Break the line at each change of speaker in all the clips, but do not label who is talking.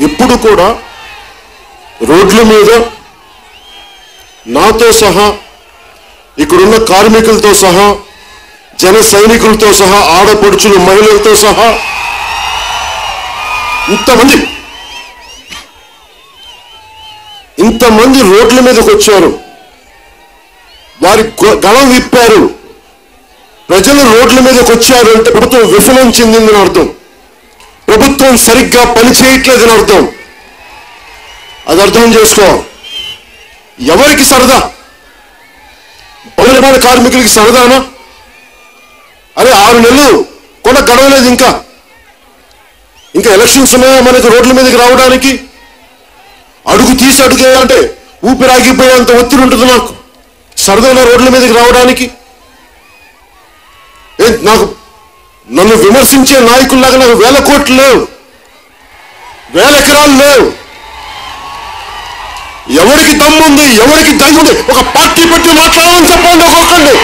ఇప్పుడు కూడా రోడ్ల మీద నాతో సహా ఇక్కడున్న కార్మికులతో సహా జన సైనికులతో సహా ఆడపడుచులు మహిళలతో సహా ఇంతమంది రోడ్ల మీదకి వచ్చారు. వారి గళం విప్పారు. ప్రజలు రోడ్ల మీదకి వచ్చారు అంటే ప్రభుత్వం విఫలం చెందిందని అర్థం. ప్రభుత్వం సరిగ్గా పనిచేయట్లేదని అర్థం. అది అర్థం చేసుకో. ఎవరికి సరదా? భవన నిర్మాణ కార్మికులకి సరదానా? అరే 6 నెలలు కూడా గడవలేదు. ఇంకా ఎలక్షన్స్ ఉన్నాయా మనకి రోడ్ల మీదకి రావడానికి? అడుగు తీసి అడుగేయాలంటే ఊపిరాగిపోయేంత ఒత్తిడి ఉంటుంది నాకు. సరదానా రోడ్ల మీదకి రావడానికి? నన్ను విమర్శించే నాయకుల్లాగా నాకు 1000 కోట్లు లేవు, 1000 ఎకరాలు లేవు. ఎవరికి దమ్ముంది, ఎవరికి ధైర్యం ఉంది ఒక పార్టీ పెట్టి మాట్లాడాలని చెప్పండి. ఒక్కొక్కరిని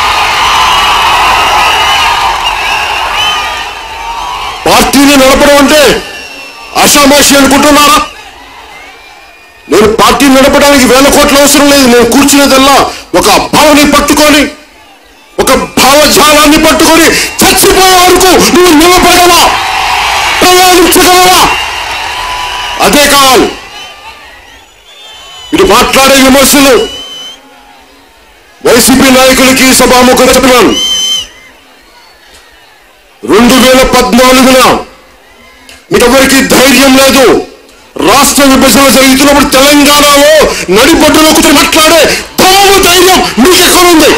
పార్టీని నడపడం అంటే ఆషామాషి అనుకుంటున్నారా? నేను పార్టీని నడపడానికి 1000 కోట్లు అవసరం లేదు. నేను కూర్చునేదల్లా ఒక భావని పట్టుకొని, ఒక భావజాలాన్ని పట్టుకొని చచ్చిపోయే వరకు నువ్వు నిలబడగలవా, ప్రయాణించగలవా? అదే కావాలి. ఇటు మాట్లాడే విమర్శలు వైసీపీ నాయకులకి సభాముఖంగా చెప్తున్నాను. 2014 మీకెవరికి ధైర్యం లేదు. రాష్ట్ర విభజన జరుగుతున్నప్పుడు తెలంగాణలో నడిపట్టులో కూర్చొని మాట్లాడే దమ్ము ధైర్యం మీకు ఎక్కడుంది?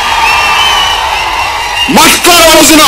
మాట్లాడవలసిన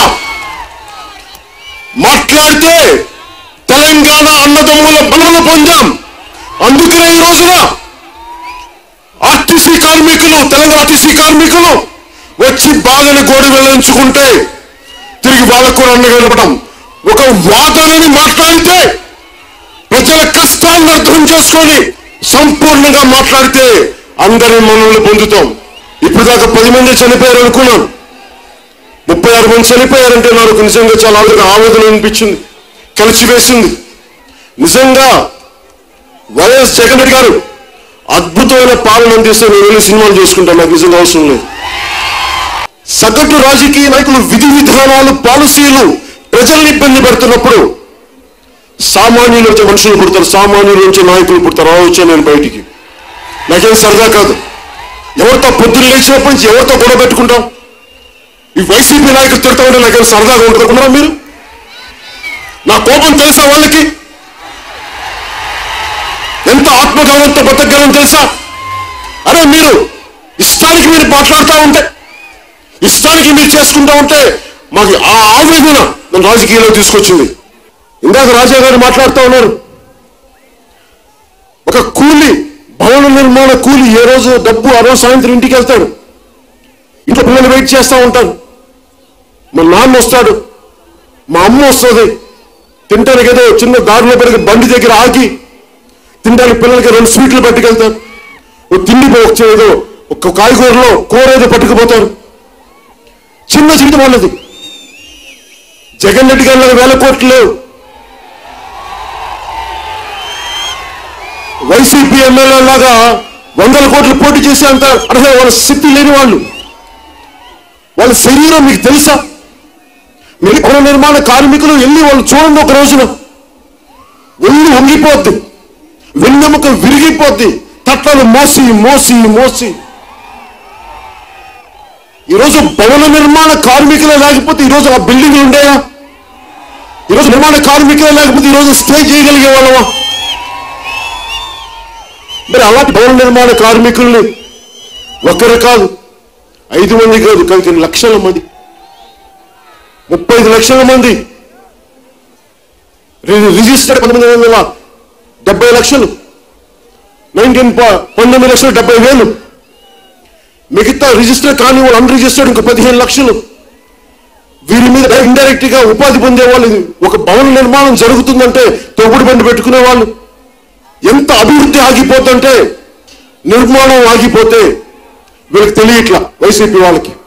మాట్లాడితే తెలంగాణ అన్నదమ్ముల బలములు పొందాం. అందుకనే ఈ రోజున ఆర్టీసీ కార్మికులు, తెలంగాణ ఆర్టీసీ కార్మికులు వచ్చి బాధని గోడు వెళ్లించుకుంటే తిరిగి వాళ్ళకు కూడా అండగా నిలబడడం. ఒక వాదనని మాట్లాడితే ప్రజల కష్టాలను అర్థం చేసుకొని సంపూర్ణంగా మాట్లాడితే అందరి మనల్ని పొందుతాం. ఇప్పుడు దాకా 10 మంది చనిపోయారు అనుకున్నాను. 36 మంది చనిపోయారంటే నాకు నిజంగా చాలా ఆవేదన అనిపించింది, కలిసివేసింది. నిజంగా వైఎస్ జగన్ రెడ్డి గారు అద్భుతమైన పాలన అందిస్తే నేను వెళ్ళి సినిమాలు చేసుకుంటాను. నాకు నిజంగా అవసరం లేదు. సగటు రాజకీయ నాయకులు విధి విధానాలు, పాలసీలు ప్రజల్ని ఇబ్బంది పెడుతున్నప్పుడు సామాన్యులు వచ్చే మనుషులు పుడతారు, సామాన్యులు వచ్చే నాయకులు పుడతారు. అలా వచ్చా నేను బయటికి. నాకేం సరదా కాదు. ఎవరితో పొద్దున్న లేచినప్పటి నుంచి ఎవరితో గొడవ పెట్టుకుంటాం? ఈ వైసీపీ నాయకులు తిడతా ఉంటే నాకేం సరదాగా ఉంటున్నారా? మీరు నా కోపం తెలుసా వాళ్ళకి? ఎంత ఆత్మగౌరవంతో బతకగలం తెలుసా? అరే మీరు ఇష్టానికి మీరు మాట్లాడుతూ ఉంటే, ఇష్టానికి మీరు చేసుకుంటూ ఉంటే మాకు ఆ ఆవేదన నన్ను రాజకీయాల్లో తీసుకొచ్చింది. ఇందాక రాజా గారు మాట్లాడుతూ ఉన్నారు. ఒక కూలి, భవన నిర్మాణ కూలి ఏ రోజు డబ్బు ఆ రోజు సాయంత్రం ఇంటికి వెళ్తాడు. ఇంట్లో పిల్లలు వెయిట్ చేస్తూ ఉంటారు. మా నాన్న వస్తాడు, మా అమ్మ వస్తుంది. తింటానికి ఏదో చిన్న దారిలో పెరిగి బండి దగ్గర ఆగి తినడానికి పిల్లలకి 2 స్వీట్లు పట్టుకెళ్తారు. తిండి ఏదో ఒక కాయగూరలో కూర ఏదో పట్టుకుపోతారు. చిన్న జీవితం వాళ్ళది. జగన్ రెడ్డి గారి 1000 కోట్లు లేవు. వైసీపీ ఎమ్మెల్యే లాగా 100 కోట్లు పోటీ చేసే అంత అర్హత వాళ్ళ శక్తి లేని వాళ్ళు. వాళ్ళ శరీరం మీకు తెలుసా? మీరు భవన నిర్మాణ కార్మికులు వెళ్ళి వాళ్ళు చూడండి. ఒక రోజున ఒళ్ళు వంగిపోద్ది, వెన్నెముక విరిగిపోద్ది, తట్టలు మోసి మోసి మోసి. ఈరోజు భవన నిర్మాణ కార్మికులే లేకపోతే ఈరోజు ఆ బిల్డింగ్లు ఉండేవా? ఈరోజు నిర్మాణ కార్మికులే లేకపోతే ఈరోజు స్టే చేయగలిగే వాళ్ళమా? మరి అలాంటి భవన నిర్మాణ కార్మికుల్ని ఒక్కరు కాదు, 5 మంది కాదు, కానీ లక్షల మంది, 35 లక్షల మంది రిజిస్టర్డ్ 1970 లక్షలు, 19,70,000. మిగతా రిజిస్టర్ కాని వాళ్ళు అన్ రిజిస్టర్డ్ ఇంకో 15 లక్షలు. వీరి మీద ఇండైరెక్ట్ గా ఉపాధి పొందే వాళ్ళు. ఒక భవన నిర్మాణం జరుగుతుందంటే తోపుడు బండి పెట్టుకునే వాళ్ళు. ఎంత అభివృద్ధి ఆగిపోతుంటే, నిర్మాణం ఆగిపోతే వీళ్ళకి తెలియట్లా వైసీపీ వాళ్ళకి.